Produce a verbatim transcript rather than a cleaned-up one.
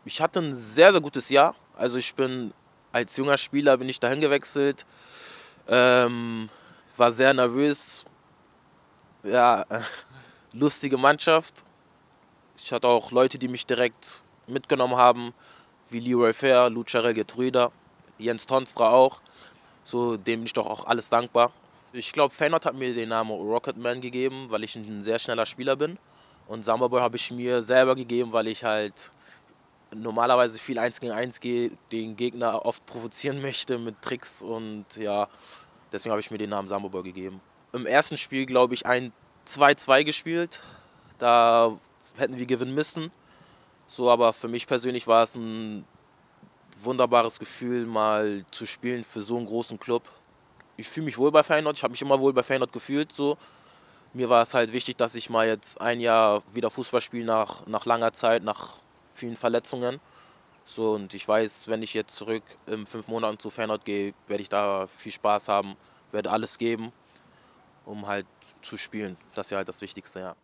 Ich hatte ein sehr, sehr gutes Jahr. Also ich bin als junger Spieler bin ich dahin gewechselt, ähm, war sehr nervös, ja, lustige Mannschaft. Ich hatte auch Leute, die mich direkt mitgenommen haben, wie Leroy Fair, Lucarel Getrüder, Jens Tonstra auch. So, dem bin ich doch auch alles dankbar. Ich glaube, Feyenoord hat mir den Namen Rocketman gegeben, weil ich ein sehr schneller Spieler bin. Und Samba Boy habe ich mir selber gegeben, weil ich halt normalerweise viel eins gegen eins gehe, den Gegner oft provozieren möchte mit Tricks und ja, deswegen habe ich mir den Namen Samba Boy gegeben. Im ersten Spiel, glaube ich, ein zwei zwei gespielt. Da hätten wir gewinnen müssen. So, aber für mich persönlich war es ein wunderbares Gefühl, mal zu spielen für so einen großen Club. Ich fühle mich wohl bei Feyenoord, ich habe mich immer wohl bei Feyenoord gefühlt. So. Mir war es halt wichtig, dass ich mal jetzt ein Jahr wieder Fußball spiele nach, nach langer Zeit, nach vielen Verletzungen. So, und ich weiß, wenn ich jetzt zurück in fünf Monaten zu Feyenoord gehe, werde ich da viel Spaß haben, werde alles geben, um halt zu spielen. Das ist ja halt das Wichtigste, ja.